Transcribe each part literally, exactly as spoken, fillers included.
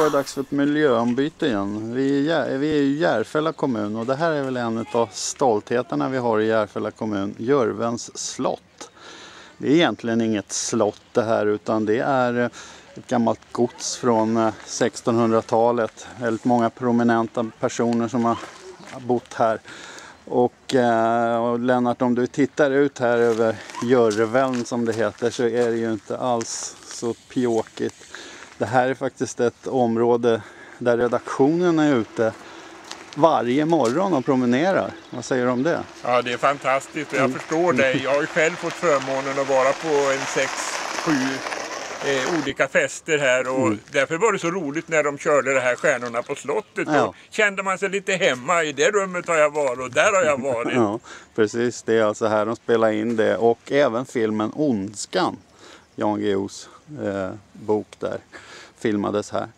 det dags för ett miljöombyte igen. Vi är, vi är i Järfälla kommun och det här är väl en av stoltheterna vi har i Järfälla kommun, Jörvens slott. Det är egentligen inget slott det här, utan det är ett gammalt gods från sextonhundratalet. Väldigt många prominenta personer som har bott här. Och, och Lennart, om du tittar ut här över Jörven som det heter, så är det ju inte alls så pjåkigt. Det här är faktiskt ett område där redaktionen är ute varje morgon och promenerar. Vad säger du om det? Ja, det är fantastiskt och jag mm. förstår dig. Jag har ju själv fått förmånen att vara på en sex, sju eh, olika fester här och mm. därför var det så roligt när de körde det här Stjärnorna på slottet. Ja. Och kände man sig lite hemma. I det rummet har jag varit och där har jag varit. Ja, precis. Det är alltså här de spelar in det och även filmen Ondskan, Jan Guillous eh, bok där, filmades här.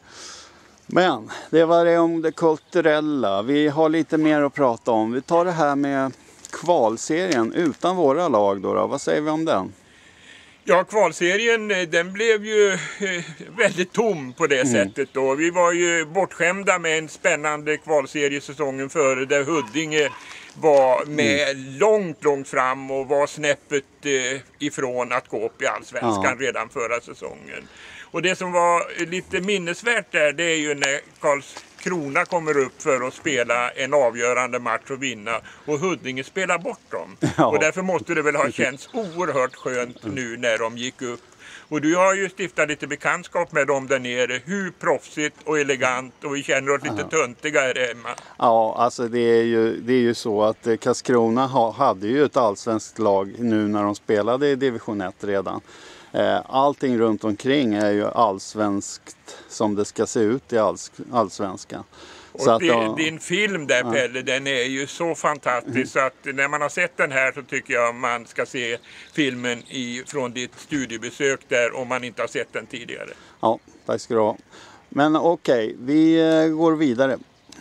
Men det var det om det kulturella. Vi har lite mer att prata om. Vi tar det här med kvalserien utan våra lag då, då. Vad säger vi om den? Ja, kvalserien den blev ju väldigt tom på det mm. sättet då. Vi var ju bortskämda med en spännande kvalserie säsongen före där Huddinge var med mm. långt, långt fram och var snäppet eh, ifrån att gå upp i Allsvenskan ja. redan förra säsongen. Och det som var lite minnesvärt där, det är ju när Karlskrona kommer upp för att spela en avgörande match och vinna. Och Huddinge spelar bort dem. Ja. Och därför måste det väl ha känts oerhört skönt nu när de gick upp. Och du har ju stiftat lite bekantskap med dem där nere. Hur proffsigt och elegant och vi känner oss lite ja. töntiga här hemma. Ja, alltså det är ju, det är ju så att Karlskrona ha, hade ju ett allsvenskt lag nu när de spelade i division ett redan. Allting runt omkring är ju allsvenskt som det ska se ut i alls, allsvenskan. Och så att din, din film där ja. Pelle, den är ju så fantastisk mm. så att när man har sett den här så tycker jag man ska se filmen i, från ditt studiebesök där om man inte har sett den tidigare. Ja, tack ska du ha. Men okej, okay, vi går vidare.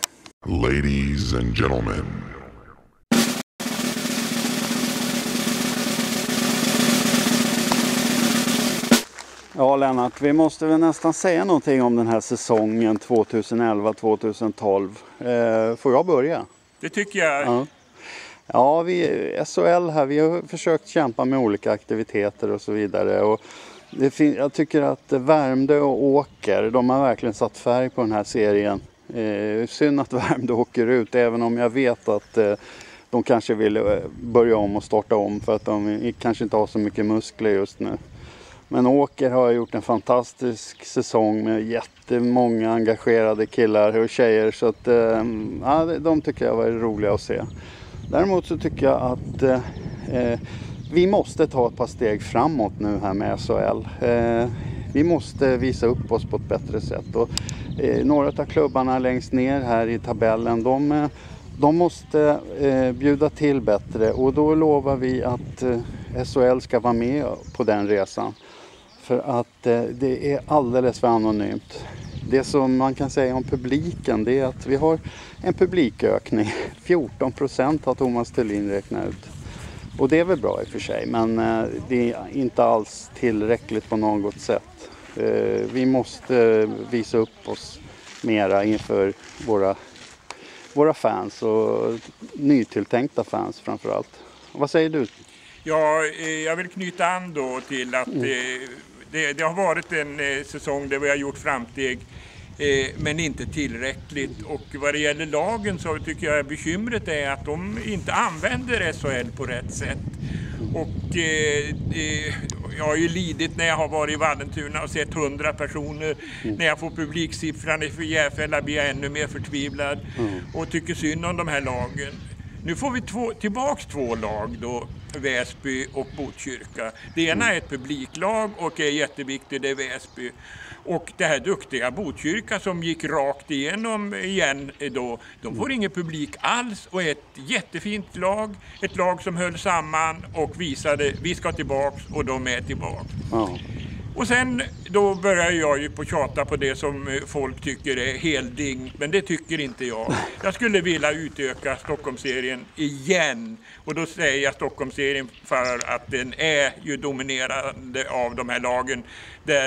Ladies and gentlemen. Ja Lennart, vi måste väl nästan säga någonting om den här säsongen tjugoelva tjugotolv. Eh, får jag börja? Det tycker jag. Ja, ja vi, S H L här, vi har försökt kämpa med olika aktiviteter och så vidare. Och det fin- jag tycker att Värmdö och Åker, de har verkligen satt färg på den här serien. Eh, synd att Värmdö åker ut, även om jag vet att eh, de kanske vill börja om och starta om för att de kanske inte har så mycket muskler just nu. Men Åker har gjort en fantastisk säsong med jättemånga engagerade killar och tjejer. Så att, ja, de tycker jag var roliga att se. Däremot så tycker jag att eh, vi måste ta ett par steg framåt nu här med S H L. Eh, vi måste visa upp oss på ett bättre sätt. Och, eh, några av klubbarna längst ner här i tabellen, de, de måste eh, bjuda till bättre. Och då lovar vi att eh, S H L ska vara med på den resan. För att eh, det är alldeles för anonymt. Det som man kan säga om publiken, det är att vi har en publikökning. fjorton procent har Thomas Thulin räknat ut. Och det är väl bra i och för sig, men eh, det är inte alls tillräckligt på något sätt. Eh, vi måste visa upp oss mera inför våra, våra fans och nytilltänkta fans framförallt. Vad säger du? Ja, eh, jag vill knyta an då till att eh, det, det har varit en eh, säsong där vi har gjort framsteg eh, men inte tillräckligt. Och vad det gäller lagen så tycker jag bekymret är att de inte använder S H L på rätt sätt. Och eh, eh, jag har ju lidit när jag har varit i Vallentuna och sett hundra personer. Mm. När jag får publiksiffran för Järfälla blir jag ännu mer förtvivlad mm. och tycker synd om de här lagen. Nu får vi två, tillbaks två lag då, Väsby och Botkyrka. Det ena är ett publiklag och är jätteviktigt, det är Väsby. Och det här duktiga Botkyrka som gick rakt igenom igen då, de får ingen publik alls och ett jättefint lag. Ett lag som höll samman och visade, vi ska tillbaks och de är tillbaks. Ja. Och sen då börjar jag ju på tjata på det som folk tycker är helding, men det tycker inte jag. Jag skulle vilja utöka Stockholmsserien igen. Och då säger jag Stockholmsserien för att den är ju dominerande av de här lagen där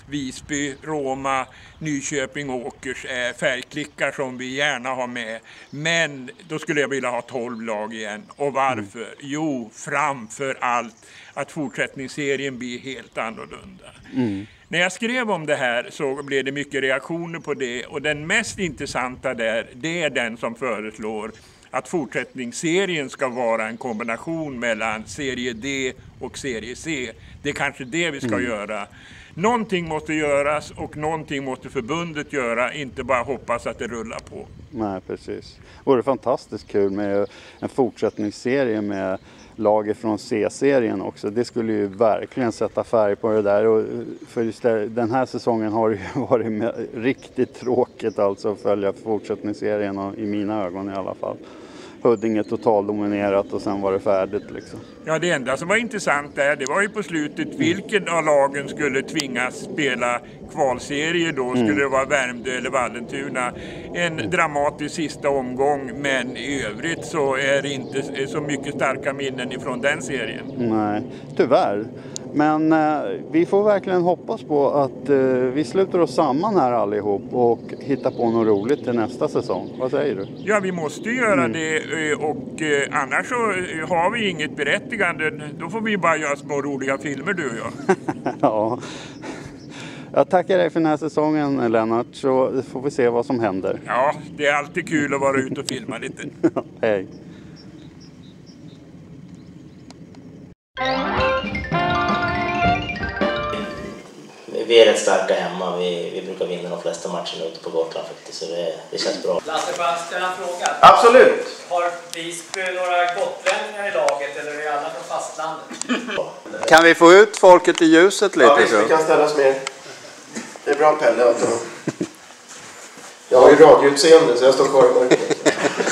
Visby, Roma, Nyköping och Åkers är färgklickar som vi gärna har med. Men då skulle jag vilja ha tolv lag igen. Och varför? Mm. Jo, framför allt att fortsättningsserien blir helt annorlunda. Mm. När jag skrev om det här så blev det mycket reaktioner på det. Och den mest intressanta där, det är den som föreslår att fortsättningsserien ska vara en kombination mellan serie D och serie C. Det är kanske det vi ska mm. göra. Någonting måste göras och någonting måste förbundet göra, inte bara hoppas att det rullar på. Nej, precis. Och det är fantastiskt kul med en fortsättningsserie med lag från C-serien också. Det skulle ju verkligen sätta färg på det där. Och för just det, den här säsongen har det ju varit med, riktigt tråkigt alltså att följa fortsättningsserien, och i mina ögon i alla fall. Huddinge totaldominerat och sen var det färdigt liksom. Ja, det enda som var intressant där, det var ju på slutet vilken av lagen skulle tvingas spela kvalserie då. Mm. Skulle det vara Värmdö eller Vallentuna? En mm. dramatisk sista omgång, men i övrigt så är det inte så mycket starka minnen ifrån den serien. Nej, tyvärr. Men eh, vi får verkligen hoppas på att eh, vi sluter oss samman här allihop och hittar på något roligt till nästa säsong. Vad säger du? Ja, vi måste göra mm. det, och eh, annars så har vi inget berättigande. Då får vi bara göra små roliga filmer, du och jag. Ja. Jag tackar dig för den här säsongen, Lennart, så får vi se vad som händer. Ja, det är alltid kul att vara ute och filma lite. Hej. Vi är rätt starka hemma. Vi, vi brukar vinna de flesta matcherna ute på Gotland faktiskt, så det, det känns bra. Lasse, får jag ställa en fråga? Absolut. Har Visby några gotlänningar i laget, eller är alla från fastlandet? Kan vi få ut folket i ljuset lite? Ja, visst, vi kan ställa oss mer. Det är bra, Pelle. Alltså. Jag har ju radioutseende så jag står kvar i mörkret.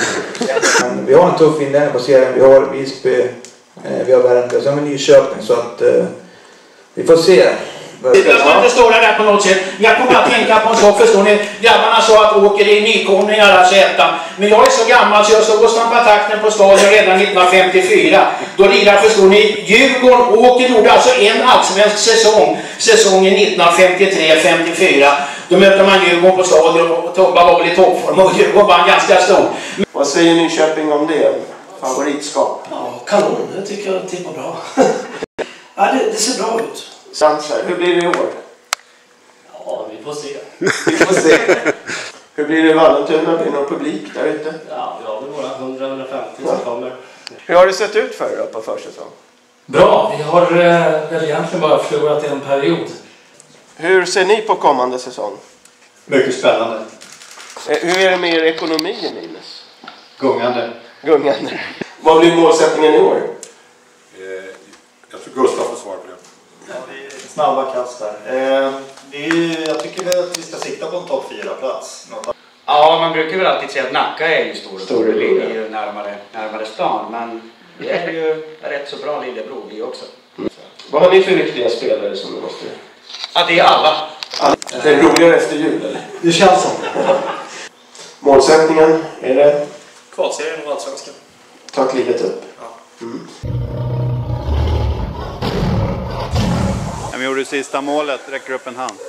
Vi har en tuff inledning på serien. Vi har Visby, vi har Värmdö, så har vi Nyköping, så att eh, vi får se. Jag ska inte stå där på något sätt. Jag kommer att tänka på en sak, förstår ni? Grabbarna sa att Åker är nykomlingar, alltså ettan. Men jag är så gammal så jag stod och stampade takten på stadion redan nittonhundrafemtiofyra. Då lirar, förstår ni, Djurgården. Åker gjorde alltså en allsvensk säsong. Säsongen nittonhundrafemtiotre femtiofyra. Då mötte man Djurgården på stadion och Tobba var väl i toppform. Och Djurgården var ganska stor. Men vad säger Nyköping om det? Favoritskap? Ja, kanon. Det tycker jag tippar bra. Ja, det, det ser bra ut. Sansar, hur blir det i år? Ja, vi får se. Vi får se. Hur blir det i Vallentuna? Blir det någon publik där ute? Ja, vi har väl några hundra till hundrafemtio som kommer. Hur har det sett ut för er på försäsong? Bra, vi har eh, väl egentligen bara förlorat en period. Hur ser ni på kommande säsong? Mycket spännande. Eh, hur är det med er ekonomi i minus? Gungande. Gungande. Vad blir målsättningen i år? Eh, jag tror Gustav får svar på det. Ja, det är snabba kast där. Eh, det är, jag tycker väl att vi ska sikta på en topp fyra plats. Ja, man brukar väl alltid säga att Nacka är ju stor. Stor det ligger ju närmare, närmare stan. Men det är ju rätt så bra Lillebro vi också. Mm. Vad har ni för riktiga spelare som du måste... Ja, det är alla. alla. Det är roligare efter jul, eller? Det känns som. Målsättningen, är det? Kvalserien och allsvenskan. Ta klivet upp. Ja. Mm. Vem gjorde sista målet? Räcker upp en hand.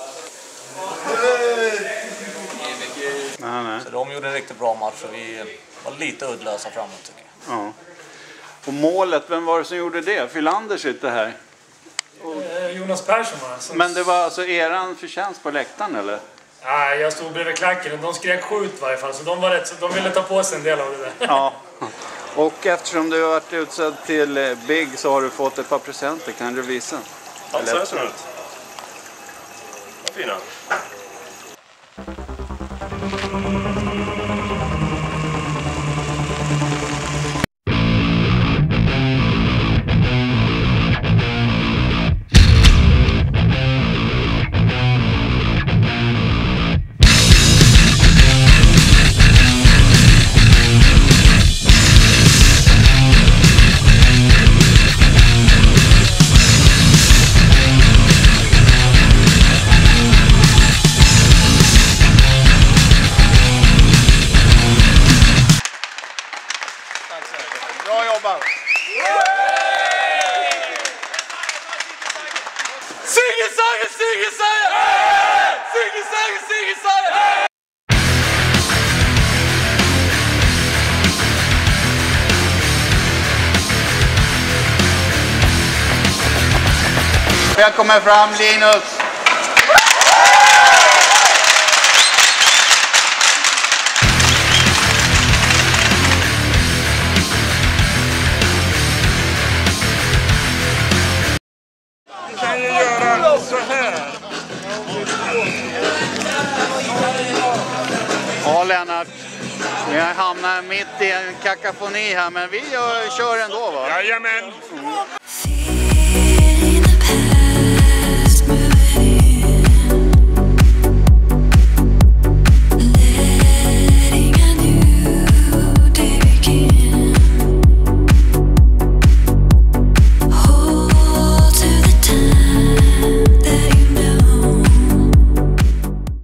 Nej, nej. Så de gjorde en riktigt bra match och vi var lite uddlösa framåt, tycker jag. Ja. Och målet, vem var det som gjorde det? Fylander sitter här. Och Jonas Persson var det. Men det var alltså eran förtjänst på läktaren, eller? Nej, jag stod bredvid klacken och de skrek skjut i varje fall. Så de var rätt, så de ville ta på sig en del av det där. Ja. Och eftersom du har varit utsedd till Big så har du fått ett par presenter. Kan du visa? Ja, så här ser det ut. Vad fina. Sigisången, Sigisången! Sigisången, Sigisången! Välkommen fram, Linus! Vi kan ju göra så här. Ja, Lennart. Vi har hamnat mitt i en kakafoni här, men vi gör, kör ändå, va? Jajamän!